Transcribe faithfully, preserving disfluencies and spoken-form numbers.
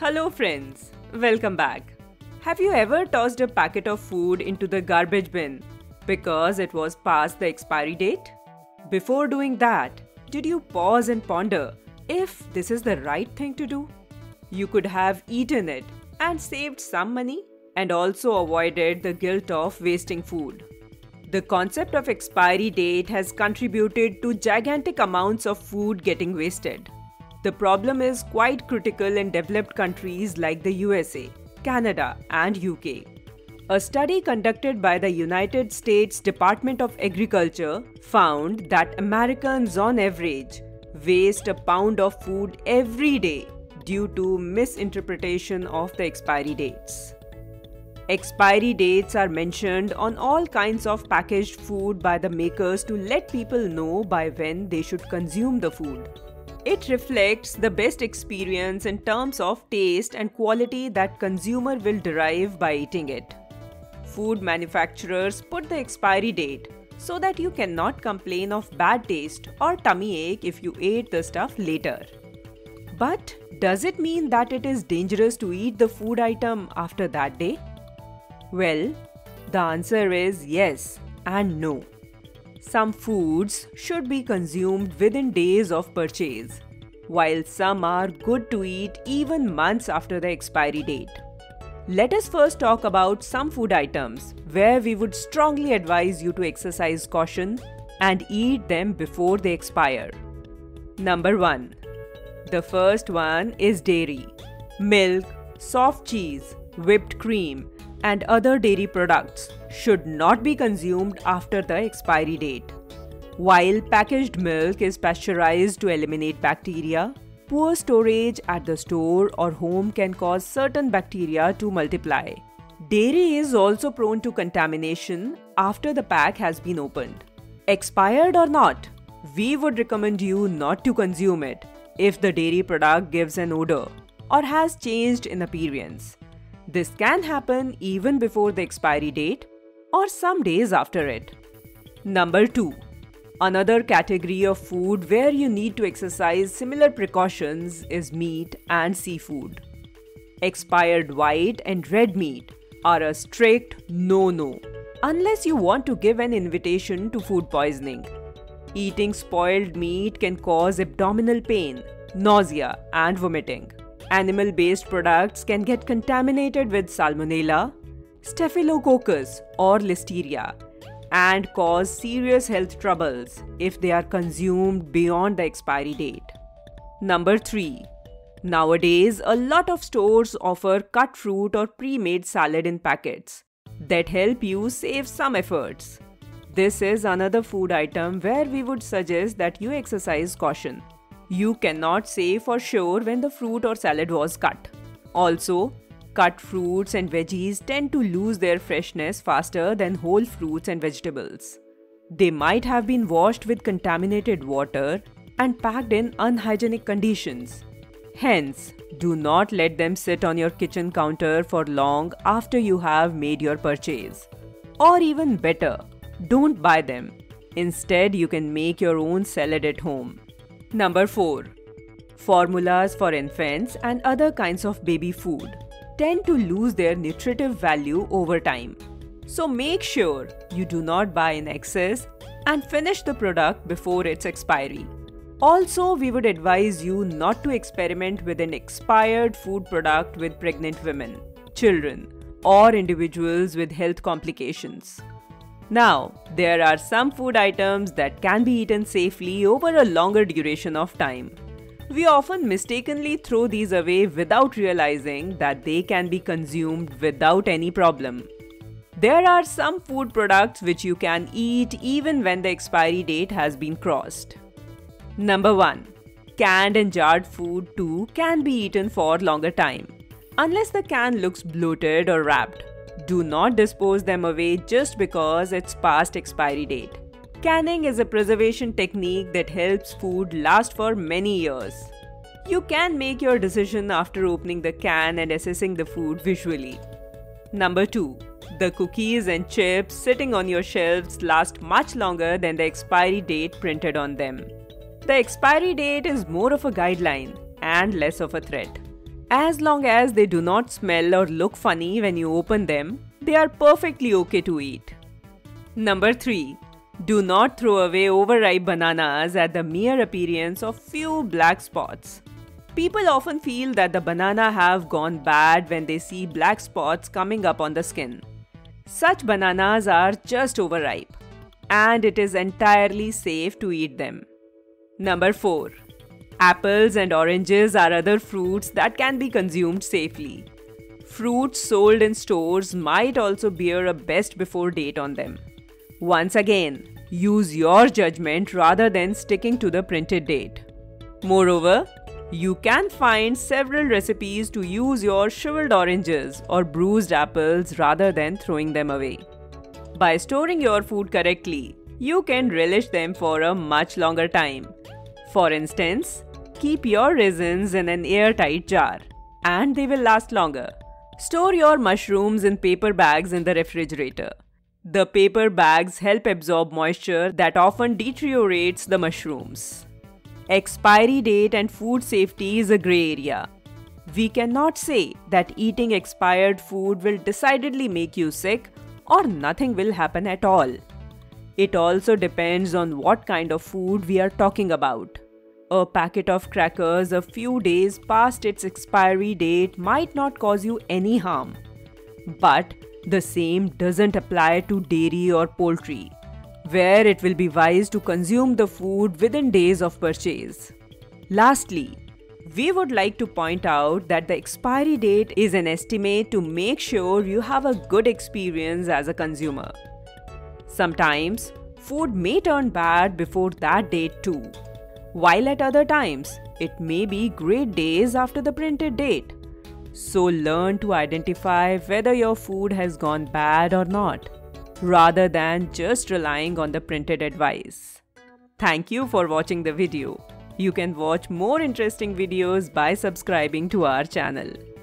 Hello friends, welcome back. Have you ever tossed a packet of food into the garbage bin because it was past the expiry date? Before doing that, did you pause and ponder if this is the right thing to do? You could have eaten it and saved some money and also avoided the guilt of wasting food. The concept of expiry date has contributed to gigantic amounts of food getting wasted. The problem is quite critical in developed countries like the U S A, Canada, and U K. A study conducted by the United States Department of Agriculture found that Americans on average waste a pound of food every day due to misinterpretation of the expiry dates. Expiry dates are mentioned on all kinds of packaged food by the makers to let people know by when they should consume the food. It reflects the best experience in terms of taste and quality that consumer will derive by eating it. Food manufacturers put the expiry date so that you cannot complain of bad taste or tummy ache if you ate the stuff later. But does it mean that it is dangerous to eat the food item after that day? Well, the answer is yes and no. Some foods should be consumed within days of purchase, while some are good to eat even months after the expiry date. Let us first talk about some food items where we would strongly advise you to exercise caution and eat them before they expire. Number one. The first one is dairy. Milk, soft cheese, whipped cream, and other dairy products should not be consumed after the expiry date. While packaged milk is pasteurized to eliminate bacteria, poor storage at the store or home can cause certain bacteria to multiply. Dairy is also prone to contamination after the pack has been opened. Expired or not, we would recommend you not to consume it if the dairy product gives an odor or has changed in appearance. This can happen even before the expiry date or some days after it. Number two. Another category of food where you need to exercise similar precautions is meat and seafood. Expired white and red meat are a strict no-no unless you want to give an invitation to food poisoning. Eating spoiled meat can cause abdominal pain, nausea, and vomiting. Animal-based products can get contaminated with salmonella, staphylococcus, or listeria and cause serious health troubles if they are consumed beyond the expiry date. Number three. Nowadays, a lot of stores offer cut fruit or pre-made salad in packets that help you save some efforts. This is another food item where we would suggest that you exercise caution. You cannot say for sure when the fruit or salad was cut. Also, cut fruits and veggies tend to lose their freshness faster than whole fruits and vegetables. They might have been washed with contaminated water and packed in unhygienic conditions. Hence, do not let them sit on your kitchen counter for long after you have made your purchase. Or even better, don't buy them. Instead, you can make your own salad at home. Number four. Formulas for infants and other kinds of baby food tend to lose their nutritive value over time. So make sure you do not buy in excess and finish the product before its expiry. Also, we would advise you not to experiment with an expired food product with pregnant women, children, or individuals with health complications. Now, there are some food items that can be eaten safely over a longer duration of time. We often mistakenly throw these away without realizing that they can be consumed without any problem. There are some food products which you can eat even when the expiry date has been crossed. Number one. Canned and jarred food too can be eaten for longer time, unless the can looks bloated or wrapped. Do not dispose them away just because it's past expiry date. Canning is a preservation technique that helps food last for many years. You can make your decision after opening the can and assessing the food visually. Number two. The cookies and chips sitting on your shelves last much longer than the expiry date printed on them. The expiry date is more of a guideline and less of a threat. As long as they do not smell or look funny when you open them, they are perfectly okay to eat. Number three. Do not throw away overripe bananas at the mere appearance of few black spots. People often feel that the banana have gone bad when they see black spots coming up on the skin. Such bananas are just overripe, and it is entirely safe to eat them. Number four. Apples and oranges are other fruits that can be consumed safely. Fruits sold in stores might also bear a best before date on them. Once again, use your judgment rather than sticking to the printed date. Moreover, you can find several recipes to use your shriveled oranges or bruised apples rather than throwing them away. By storing your food correctly, you can relish them for a much longer time. For instance, keep your raisins in an airtight jar, and they will last longer. Store your mushrooms in paper bags in the refrigerator. The paper bags help absorb moisture that often deteriorates the mushrooms. Expiry date and food safety is a gray area. We cannot say that eating expired food will decidedly make you sick or nothing will happen at all. It also depends on what kind of food we are talking about. A packet of crackers a few days past its expiry date might not cause you any harm. But the same doesn't apply to dairy or poultry, where it will be wise to consume the food within days of purchase. Lastly, we would like to point out that the expiry date is an estimate to make sure you have a good experience as a consumer. Sometimes, food may turn bad before that date too, while at other times, it may be great days after the printed date. So learn to identify whether your food has gone bad or not, rather than just relying on the printed advice. Thank you for watching the video. You can watch more interesting videos by subscribing to our channel.